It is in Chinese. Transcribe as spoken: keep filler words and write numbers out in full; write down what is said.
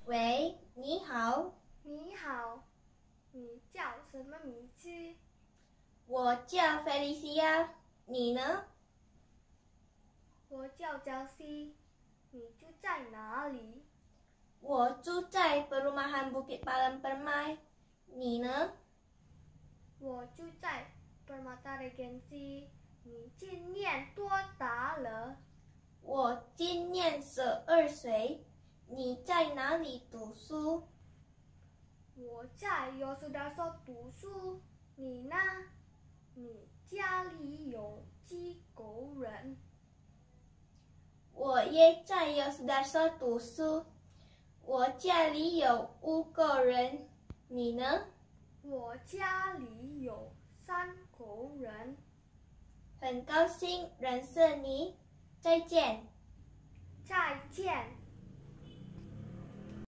喂，你好。 你好，你叫什么名字？ 我叫菲利西亚，你呢？ 我叫焦西，你住在哪里？ 我住在 Perumahan Bukit Palam Permai，你呢？ 我住在 Permata Regency，你今年多大了？ 我今年十二岁，你在哪里读书？ 我在 Yosudarso 读书，你呢？你家里有几个人？ 我也在 Yosudarso 读书，我家里有五个人，你呢？ 我家里有三个人。 很高兴认识你，再见。 再见。